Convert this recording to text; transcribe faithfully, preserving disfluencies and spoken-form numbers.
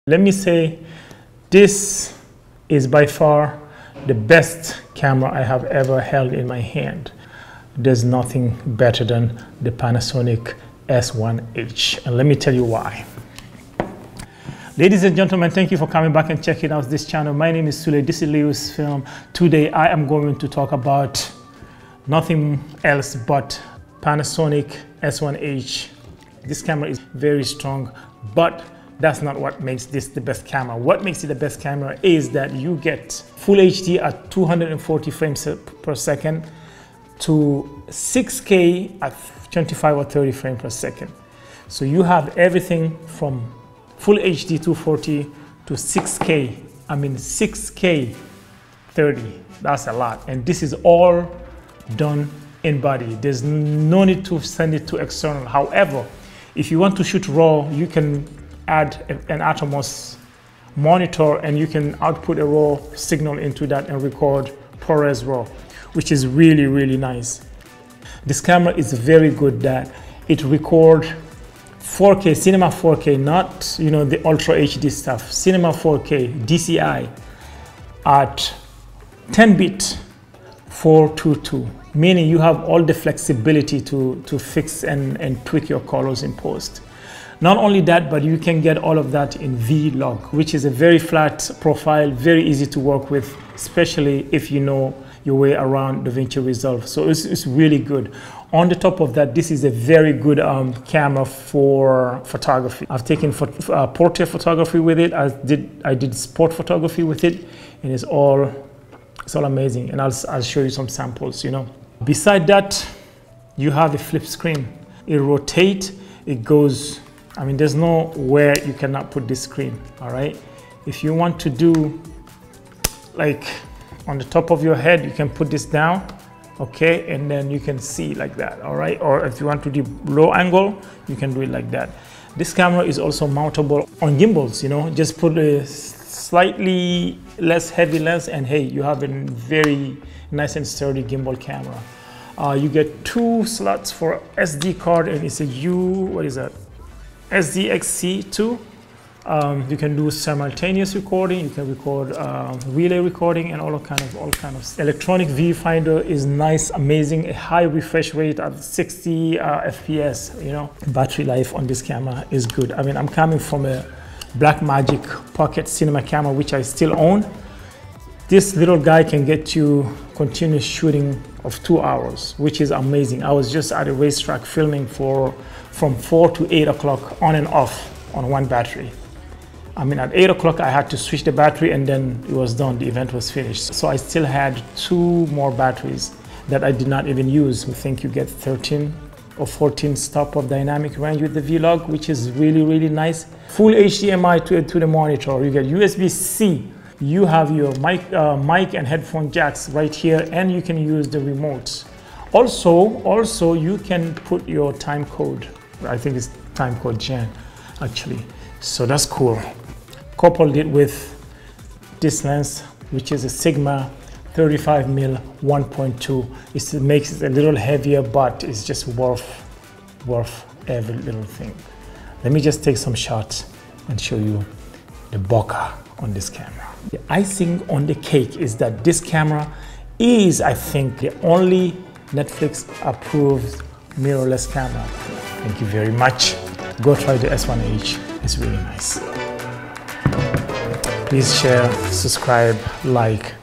Let me say, this is by far the best camera I have ever held in my hand. There's nothing better than the Panasonic S one H, and let me tell you why. Ladies and gentlemen, thank you for coming back and checking out this channel. My name is Sule, this is Lewis Film. Today I am going to talk about nothing else but Panasonic S one H. This camera is very strong, but that's not what makes this the best camera. What makes it the best camera is that you get full H D at two hundred forty frames per second to six K at twenty-five or thirty frames per second. So you have everything from full H D two forty to six K. I mean six K thirty. That's a lot. And this is all done in body. There's no need to send it to external. However, if you want to shoot raw, you can add an Atomos monitor and you can output a raw signal into that and record ProRes RAW, which is really, really nice. This camera is very good that it records four K, Cinema four K, not you know the Ultra H D stuff, Cinema four K, D C I at ten bit four twenty-two, meaning you have all the flexibility to, to fix and, and tweak your colors in post. Not only that, but you can get all of that in V-Log, which is a very flat profile, very easy to work with, especially if you know your way around DaVinci Resolve. So it's, it's really good. On the top of that, this is a very good um, camera for photography. I've taken pho uh, portrait photography with it. I did I did sport photography with it, and it's all it's all amazing. And I'll I'll show you some samples. You know. Beside that, you have a flip screen. It rotates. It goes. I mean, there's nowhere you cannot put this screen, all right? If you want to do, like, on the top of your head, you can put this down, okay? And then you can see like that, all right? Or if you want to do low angle, you can do it like that. This camera is also mountable on gimbals, you know? Just put a slightly less heavy lens and hey, you have a very nice and sturdy gimbal camera. Uh, you get two slots for S D card and it's a U, what is that? S D X C two. Um, you can do simultaneous recording. You can record uh, relay recording and all kind of all kind of electronic viewfinder is nice, amazing. A high refresh rate at sixty uh, F P S. You know, battery life on this camera is good. I mean, I'm coming from a Blackmagic Pocket Cinema camera, which I still own. This little guy can get you continuous shooting of two hours, which is amazing. I was just at a racetrack filming for from four to eight o'clock on and off on one battery. I mean, at eight o'clock, I had to switch the battery and then it was done. The event was finished. So I still had two more batteries that I did not even use. We think you get thirteen or fourteen stop of dynamic range with the V-Log, which is really, really nice. Full H D M I to, to the monitor. You get U S B C. You have your mic, uh, mic and headphone jacks right here, and you can use the remotes. Also, also you can put your time code. I think it's time code Jan, actually. So that's cool. Coupled it with this lens, which is a Sigma thirty-five mil one point two. It makes it a little heavier, but it's just worth, worth every little thing. Let me just take some shots and show you the bokeh on this camera. The icing on the cake is that this camera is, I think, the only Netflix approved mirrorless camera. Thank you very much. Go try the S one H. It's really nice. Please share, subscribe, like,